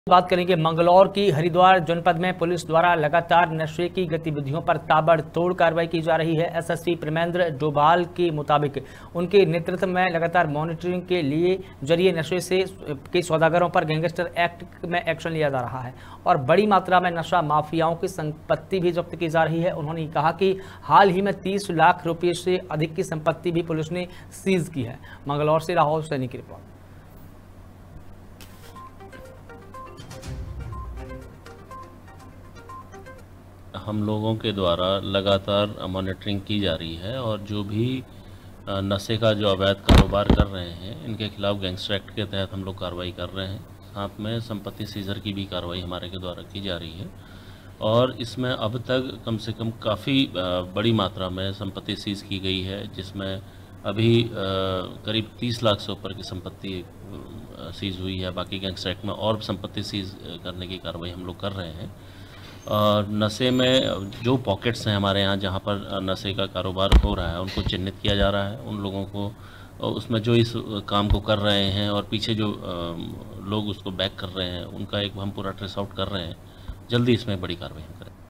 बात करेंगे मंगलौर की। हरिद्वार जनपद में पुलिस द्वारा लगातार नशे की गतिविधियों पर ताबड़तोड़ कार्रवाई की जा रही है। एसएसपी प्रेमेंद्र डोभाल के मुताबिक उनके नेतृत्व में लगातार मॉनिटरिंग के लिए जरिए नशे से के सौदागरों पर गैंगस्टर एक्ट में एक्शन लिया जा रहा है और बड़ी मात्रा में नशा माफियाओं की संपत्ति भी जब्त की जा रही है। उन्होंने कहा कि हाल ही में 30 लाख रुपये से अधिक की संपत्ति भी पुलिस ने सीज की है। मंगलौर से राहुल सैनी की रिपोर्ट। हम लोगों के द्वारा लगातार मॉनिटरिंग की जा रही है और जो भी नशे का जो अवैध कारोबार कर रहे हैं इनके खिलाफ गैंगस्टर एक्ट के तहत हम लोग कार्रवाई कर रहे हैं। साथ में संपत्ति सीजर की भी कार्रवाई हमारे के द्वारा की जा रही है और इसमें अब तक कम से कम काफ़ी बड़ी मात्रा में संपत्ति सीज की गई है, जिसमें अभी करीब 30 लाख से ऊपर की संपत्ति सीज हुई है। बाकी गैंगस्टर एक्ट में और संपत्ति सीज करने की कार्रवाई हम लोग कर रहे हैं। नशे में जो पॉकेट्स हैं हमारे यहाँ जहाँ पर नशे का कारोबार हो रहा है उनको चिन्हित किया जा रहा है। उन लोगों को उसमें जो इस काम को कर रहे हैं और पीछे जो लोग उसको बैक कर रहे हैं उनका एक हम पूरा ट्रेस आउट कर रहे हैं। जल्दी इसमें बड़ी कार्रवाई हम करें।